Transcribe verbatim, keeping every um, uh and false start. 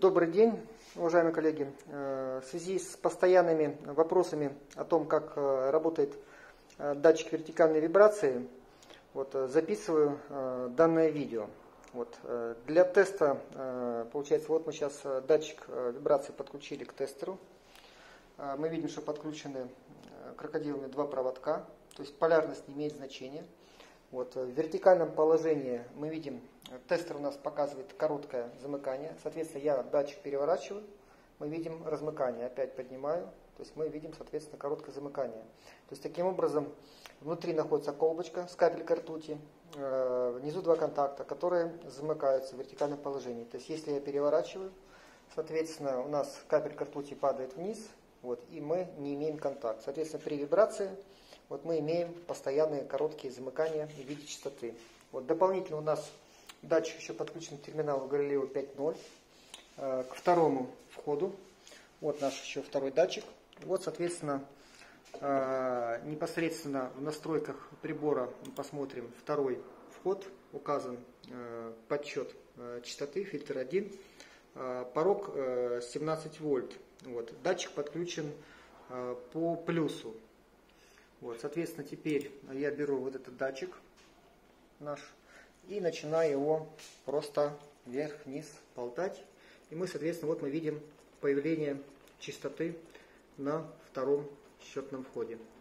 Добрый день, уважаемые коллеги. В связи с постоянными вопросами о том, как работает датчик вертикальной вибрации, вот, записываю данное видео. Вот, для теста, получается, вот мы сейчас датчик вибрации подключили к тестеру. Мы видим, что подключены крокодилами два проводка, то есть полярность не имеет значения. Вот, в вертикальном положении мы видим, тестер у нас показывает короткое замыкание. Соответственно, я датчик переворачиваю, мы видим размыкание. Опять поднимаю, то есть мы видим, соответственно, короткое замыкание. То есть таким образом внутри находится колбочка с капелькой ртути, э, внизу два контакта, которые замыкаются в вертикальном положении. То есть если я переворачиваю, соответственно, у нас капелька ртути падает вниз, вот, и мы не имеем контакта. Соответственно, при вибрации вот мы имеем постоянные короткие замыкания в виде частоты. Вот, дополнительно у нас датчик еще подключен к терминалу Galileo пять ноль, э, к второму входу. Вот наш еще второй датчик. Вот, соответственно, э, непосредственно в настройках прибора мы посмотрим второй вход. Указан э, подсчет э, частоты, фильтр один, э, порог э, семнадцать вольт. Вот, датчик подключен э, по плюсу. Вот, соответственно, теперь я беру вот этот датчик наш и начинаю его просто вверх-вниз болтать. И мы, соответственно, вот мы видим появление частоты на втором счетном входе.